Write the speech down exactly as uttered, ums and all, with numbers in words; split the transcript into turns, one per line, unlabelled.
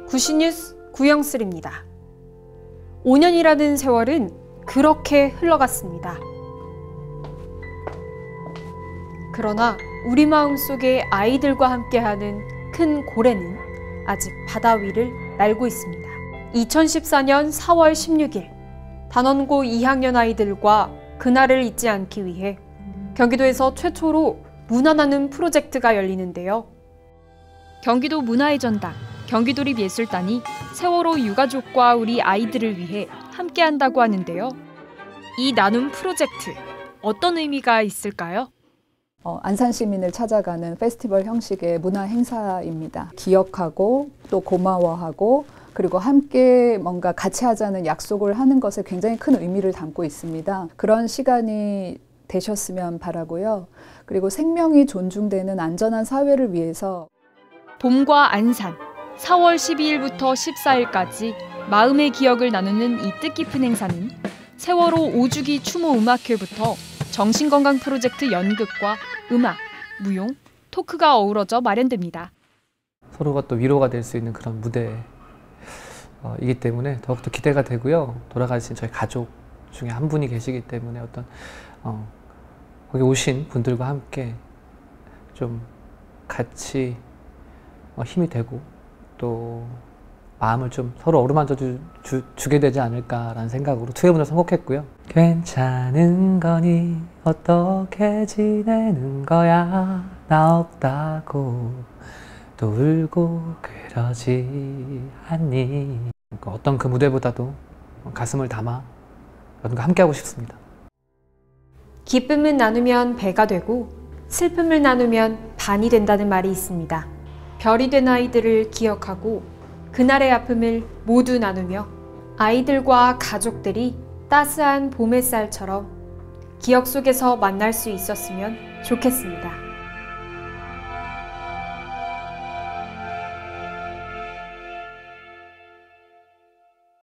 구시뉴스 구영슬입니다. 오 년이라는 세월은 그렇게 흘러갔습니다. 그러나 우리 마음속에 아이들과 함께하는 큰 고래는 아직 바다 위를 날고 있습니다. 이천십사 년 사월 십육일 단원고 이 학년 아이들과 그날을 잊지 않기 위해 경기도에서 최초로 문화나눔 프로젝트가 열리는데요. 경기도 문화의 전당, 경기도립예술단이 세월호 유가족과 우리 아이들을 위해 함께한다고 하는데요. 이 나눔 프로젝트, 어떤 의미가 있을까요?
어, 안산 시민을 찾아가는 페스티벌 형식의 문화 행사입니다. 기억하고 또 고마워하고 그리고 함께 뭔가 같이 하자는 약속을 하는 것에 굉장히 큰 의미를 담고 있습니다. 그런 시간이 되셨으면 바라고요. 그리고 생명이 존중되는 안전한 사회를 위해서
봄과 안산, 사월 십이일부터 십사일까지 마음의 기억을 나누는 이 뜻깊은 행사는 세월호 오 주기 추모 음악회부터 정신건강 프로젝트 연극과 음악, 무용, 토크가 어우러져 마련됩니다.
서로가 또 위로가 될 수 있는 그런 무대이기 때문에 더욱더 기대가 되고요. 돌아가신 저희 가족 중에 한 분이 계시기 때문에 어떤 어, 거기 오신 분들과 함께 좀 같이 어, 힘이 되고 또 마음을 좀 서로 어루만져 주, 주, 주게 되지 않을까라는 생각으로 투애문을 선곡했고요. 괜찮은 거니 어떻게 지내는 거야 나 없다고 또 울고 그러지 않니. 그러니까 어떤 그 무대보다도 가슴을 담아 여러분과 함께하고 싶습니다.
기쁨을 나누면 배가 되고 슬픔을 나누면 반이 된다는 말이 있습니다. 별이 된 아이들을 기억하고 그날의 아픔을 모두 나누며 아이들과 가족들이 따스한 봄 햇살처럼 기억 속에서 만날 수 있었으면 좋겠습니다.